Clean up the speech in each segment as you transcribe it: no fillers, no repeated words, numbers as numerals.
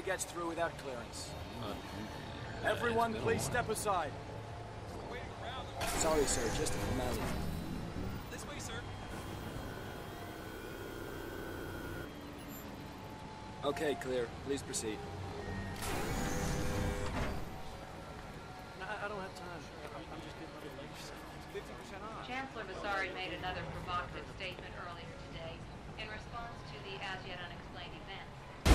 gets through without clearance. Everyone, please step aside. Sorry, sir, just a formality. This way, sir. Okay, clear. Please proceed. I don't have time. I'm just getting my legs. 50% off. Chancellor Vasari made another provocative statement earlier today in response to the as-yet unexplained events.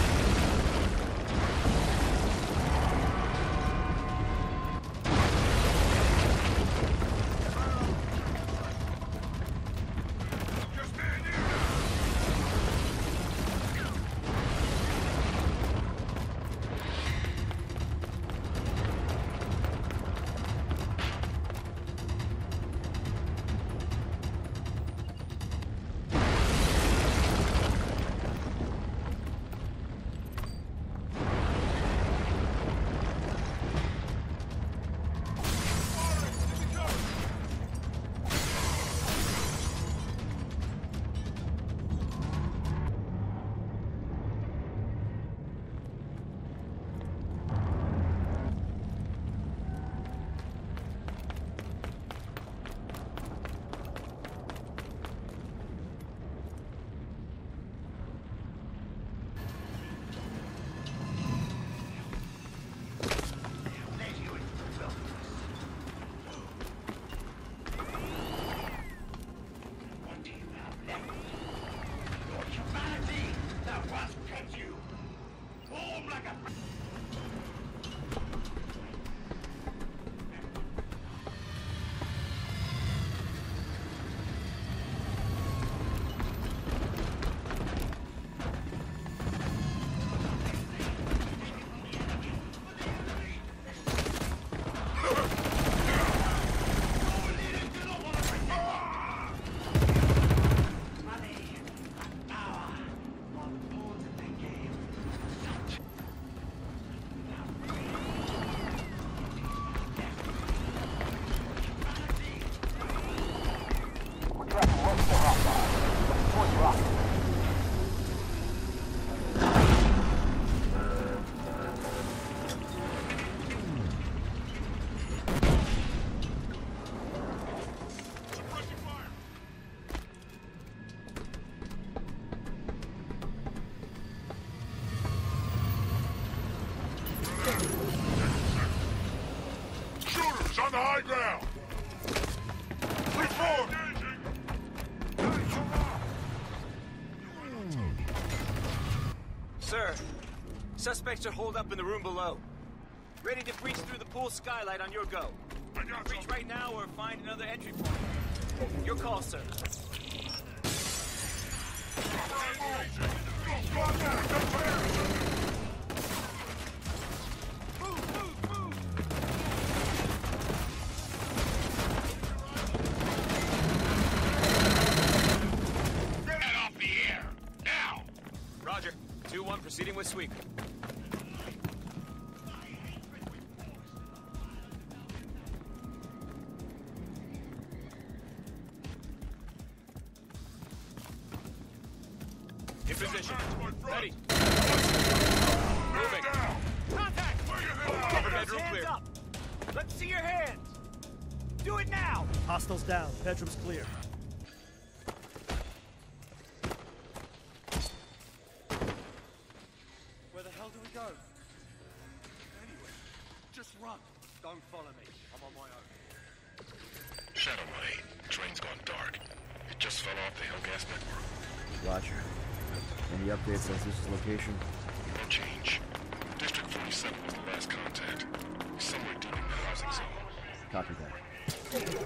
On the high ground! Push forward! Sir, suspects are holed up in the room below. Ready to breach through the pool skylight on your go. Breach right now or find another entry point. Your call, sir. Proceeding with sweep. In position. Ready. Moving. Contact! Upper bedroom clear. Up. Let's see your hands. Do it now. Hostiles down. Bedroom's clear. Don't follow me. I'm on my own. Shadow 1-8. Train's gone dark. It just fell off the Hellgas network. Roger. Any updates as this is location? No change. District 47 was the last contact. Somewhere deep in the housing zone. Copy that.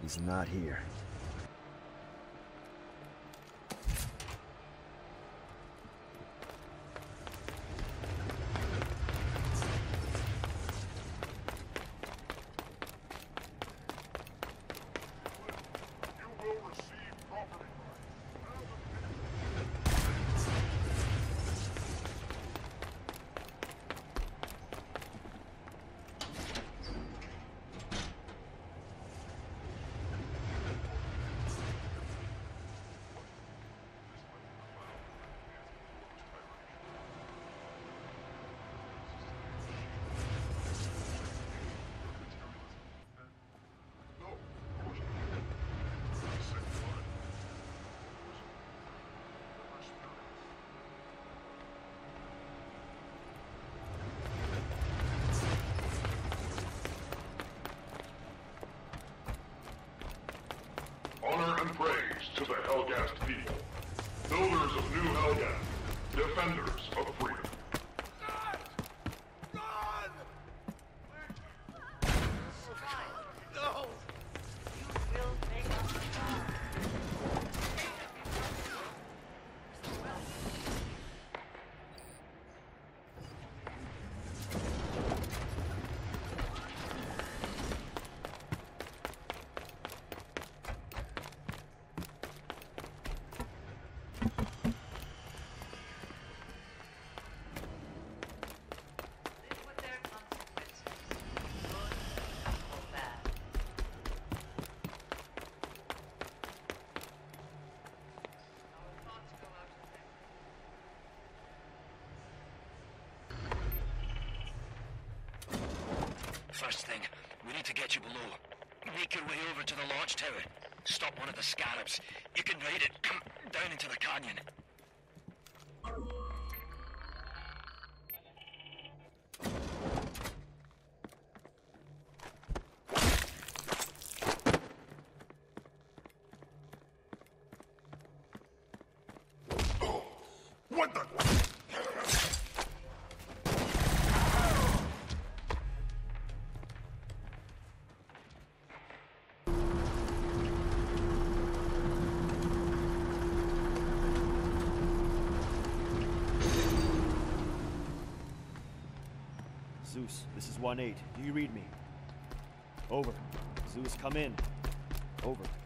He's not here. Honor and praise to the Helghast people, builders of New Helghast, defenders of freedom. First thing, we need to get you below. Make your way over to the launch tower. Stop one of the scarabs. You can ride it down into the canyon. What the? Zeus, this is 1-8. Do you read me? Over. Zeus, come in. Over.